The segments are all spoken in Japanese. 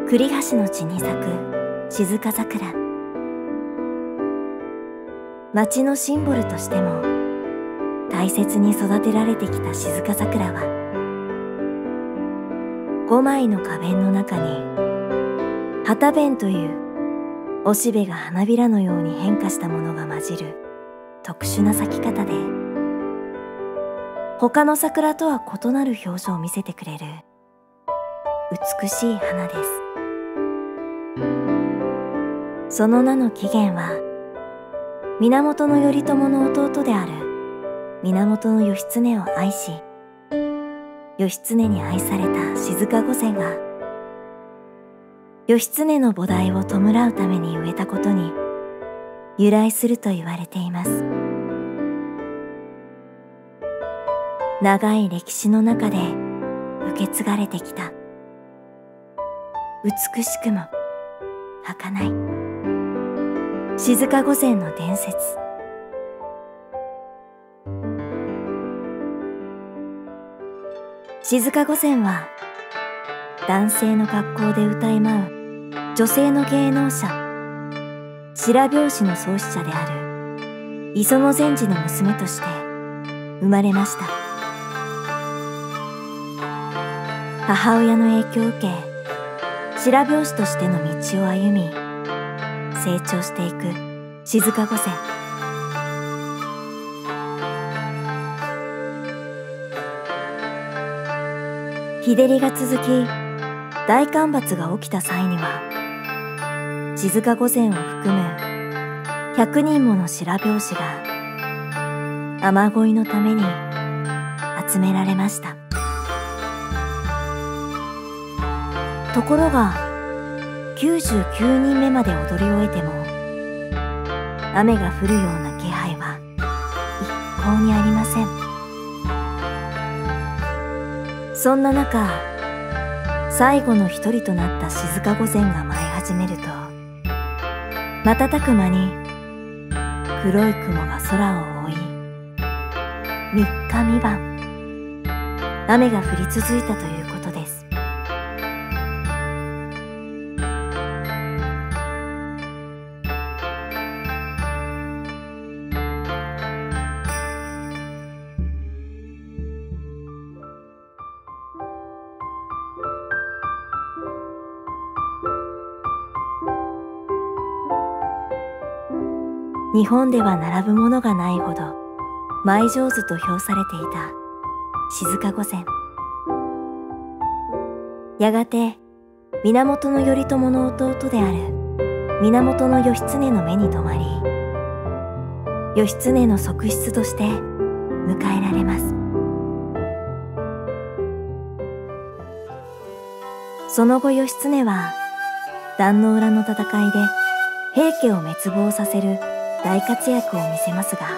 栗橋の地に咲く静か桜。町のシンボルとしても大切に育てられてきた静か桜は、5枚の花弁の中に旗弁というおしべが花びらのように変化したものが混じる特殊な咲き方で、他の桜とは異なる表情を見せてくれる美しい花です。その名の起源は、源頼朝の弟である源義経を愛し、義経に愛された静御前が義経の菩提を弔うために植えたことに由来すると言われています。長い歴史の中で受け継がれてきた美しくも儚い静御前の伝説。静御前は男性の格好で歌い舞う女性の芸能者、白拍子の創始者である磯野禅師の娘として生まれました。母親の影響を受け、白拍子としての道を歩み成長していく静御前。日照りが続き大干ばつが起きた際には、静御前を含む100人もの白拍子が雨乞いのために集められました。ところが99人目まで踊り終えても雨が降るような気配は一向にありません。そんな中、最後の一人となった静御前が舞い始めると、瞬く間に黒い雲が空を覆い、3日3晩雨が降り続いたということです。日本では並ぶものがないほど舞上手と評されていた静御前。やがて源頼朝の弟である源義経の目に留まり、義経の側室として迎えられます。その後義経は壇ノ浦の戦いで平家を滅亡させる大活躍を見せますが、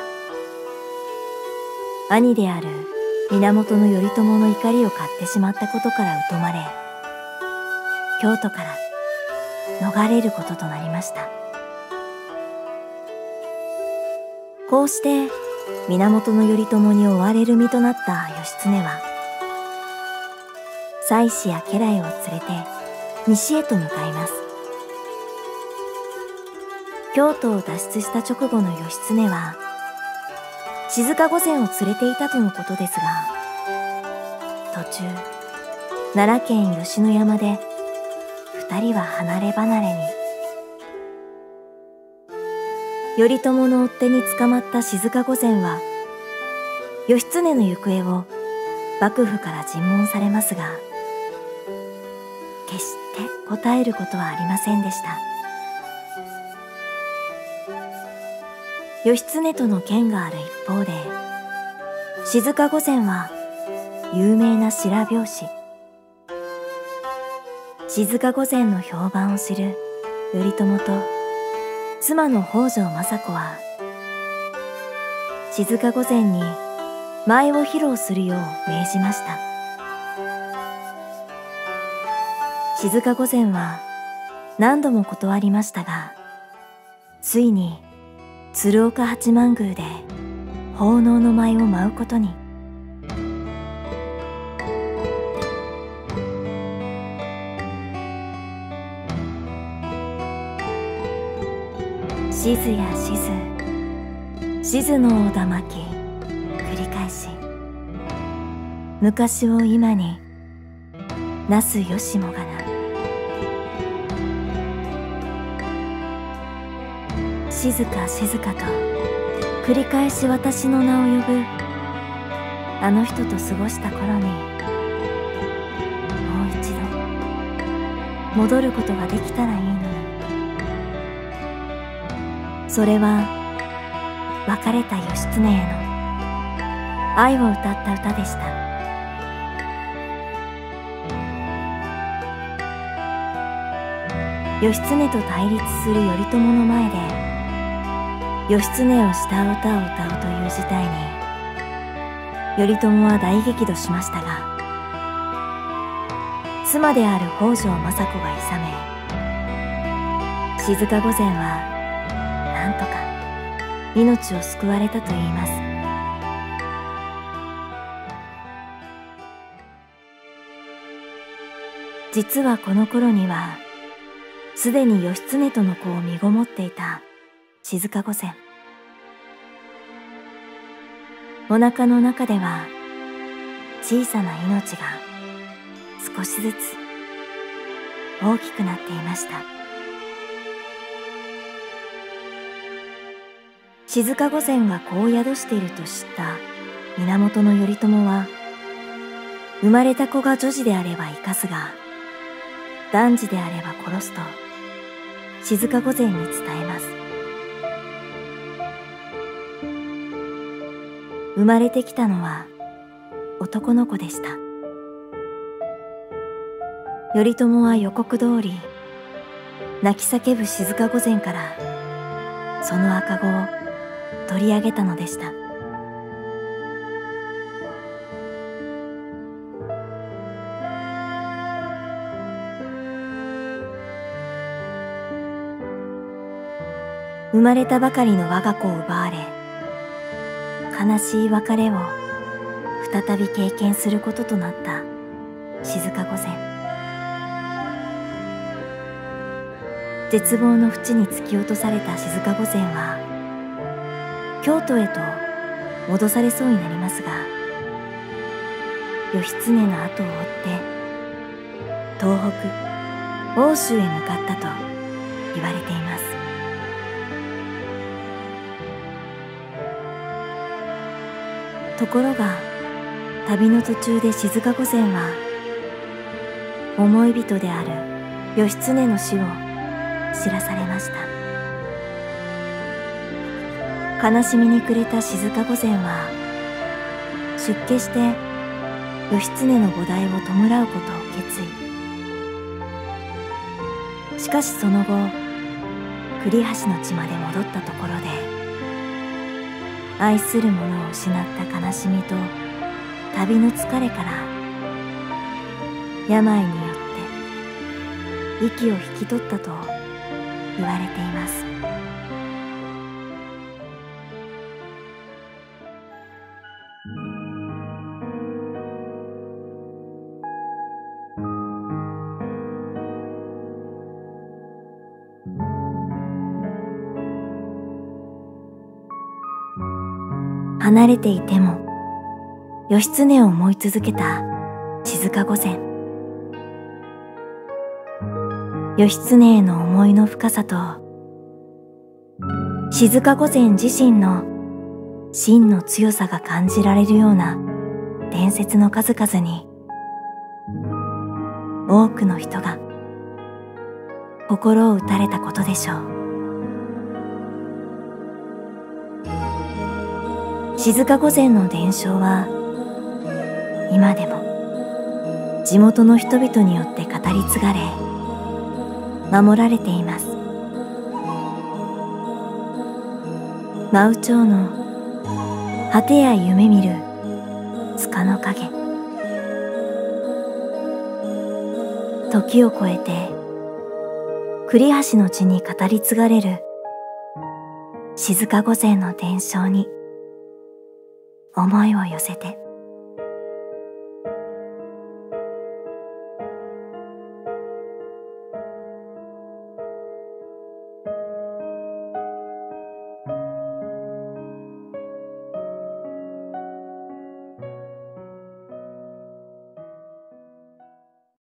兄である源頼朝の怒りを買ってしまったことから疎まれ、京都から逃れることとなりました。こうして源頼朝に追われる身となった義経は、妻子や家来を連れて西へと向かいます。京都を脱出した直後の義経は静御前を連れていたとのことですが、途中奈良県吉野山で二人は離れ離れに。頼朝の追っ手に捕まった静御前は義経の行方を幕府から尋問されますが、決して答えることはありませんでした。義経との剣がある一方で、静御前は有名な白拍子。静御前の評判を知る頼朝と妻の北条政子は、静御前に舞を披露するよう命じました。静御前は何度も断りましたが、ついに鶴岡八幡宮で奉納の舞を舞うことに。 しずやしず、しずのおだまき繰り返し、昔を今になすよしもがな。静か静かと繰り返し私の名を呼ぶあの人と過ごした頃に、もう一度戻ることができたらいいのに。それは別れた義経への愛を歌った歌でした。義経と対立する頼朝の前で義経を慕う歌を歌うという事態に頼朝は大激怒しましたが、妻である北条政子が諌め、静御前はなんとか命を救われたといいます。実はこの頃にはすでに義経との子を身ごもっていた静御前。お腹の中では小さな命が少しずつ大きくなっていました。静御前が子を宿していると知った源頼朝は、生まれた子が女児であれば生かすが男児であれば殺すと静御前に伝えます。生まれてきたのは男の子でした。頼朝は予告通り泣き叫ぶ静御前からその赤子を取り上げたのでした。生まれたばかりの我が子を奪われ、悲しい別れを再び経験することとなった静御前。絶望の淵に突き落とされた静御前は京都へと戻されそうになりますが、義経の後を追って東北奥州へ向かったと言われています。ところが旅の途中で静御前は思い人である義経の死を知らされました。悲しみに暮れた静御前は出家して義経の菩提を弔うことを決意。しかしその後栗橋の地まで戻ったところで、愛する者を失った悲しみと旅の疲れから病によって息を引き取ったと言われています。離れていても義経を思い続けた静御前。義経への思いの深さと静御前自身の心の強さが感じられるような伝説の数々に、多くの人が心を打たれたことでしょう。静御前の伝承は今でも地元の人々によって語り継がれ守られています。真宇町の果てや夢見る塚の影、時を超えて栗橋の地に語り継がれる静御前の伝承に思いを寄せて。